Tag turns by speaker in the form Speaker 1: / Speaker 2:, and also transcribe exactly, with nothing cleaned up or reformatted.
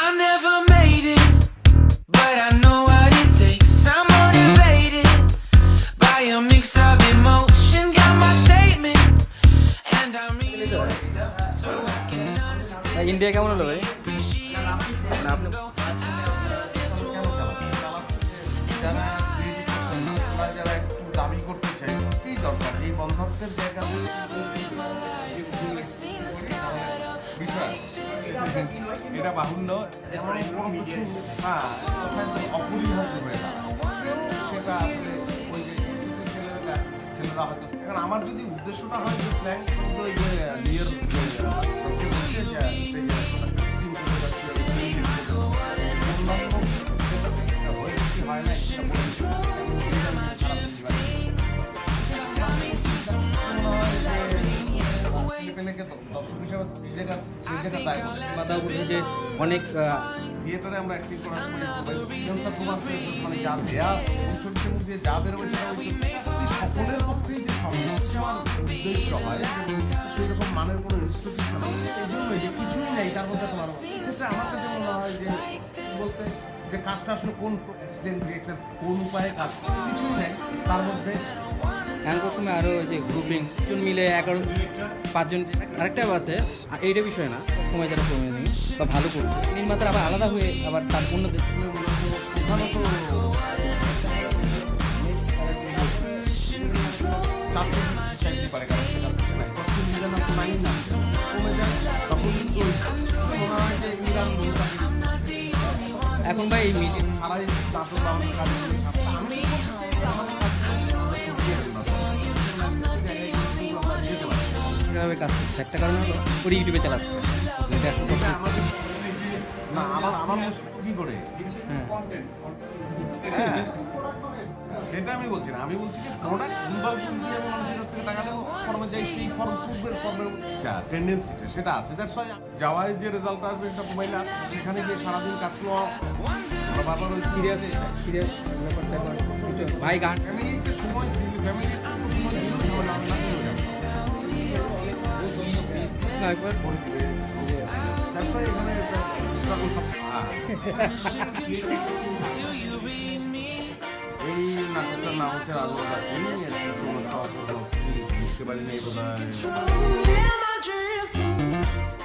Speaker 1: I never made it, but I know what it takes. I'm motivated by a mix of emotion. Got my statement, and I mean it so I can understand.
Speaker 2: India কেমন হলো ভাই?
Speaker 3: যারা একটু দাবি করতে চাই কি দরকার এই বন্ধত্বের জায়গা বিষয় এটা বাহুল্য হ্যাঁ অপরিহার্য হয়ে না সেটা আসলে ওই যে ছেলেরা ছেলেরা হয়তো এখন আমার যদি উদ্দেশ্যটা হয় যে প্ল্যান কিন্তু ওই যে বিয়ের হয় না
Speaker 2: যে অনেক
Speaker 3: থিয়েটারে আমরা অ্যাক্টিং করার সময় মানে যা দেয়া অংশটির মধ্যে যা বেরোবে সকলের পক্ষে যে উদ্দেশ্য হয় সেই রকম মানের কোনো ইনস্টিটিউশন এই জন্য যে কিছুই নেই তার মধ্যে তোমার ক্ষেত্রে আমার কাছে মনে হয় যে বলতে যে কাজটা আসলে কোন প্রেসিডেন্ট ডিরেক্টর কোন উপায়ে কাজ কিছুই নেই তার মধ্যে
Speaker 2: গান প্রথমে আরও যে গ্রুপিং জন মিলে এগারো পাঁচজন আরেকটাও আছে এইটা বিষয় না সময় যারা সময় নেই বা ভালো করছে নির্মাতার আবার আলাদা হয়ে আবার তার অন্য এখন ভাই এই মিটিং কাজ করছে একটা কারণে হলো ওর ইউটিউবে চালাচ্ছে
Speaker 3: না আমার আমার কি করে সেটা আমি বলছি না আমি বলছি যে প্রোডাক্ট ইনভলভমেন্ট দিয়ে মানুষের কাছ থেকে টাকা নেবো ফর্মে যাই সেই ফর্ম পূর্বের ফর্মের টেন্ডেন্সিটা সেটা আছে দ্যাটস ওয়াই যাওয়ায় যে রেজাল্ট আসবে এটা মোবাইলে সেখানে গিয়ে সারাদিন কাটলো বাবার ওই
Speaker 2: সিরিয়াস সিরিয়াস ব্যাপারটা ভাই গান
Speaker 3: ফ্যামিলিতে সময় দিলে ফ্যামিলিতে সময় দিলে
Speaker 2: একবার
Speaker 3: করে দিবে দ্যাটস ওয়াই এখানে এই নাটকটার নাম হচ্ছে রাজবাড়া বুঝতে পারিনি বোধ হয়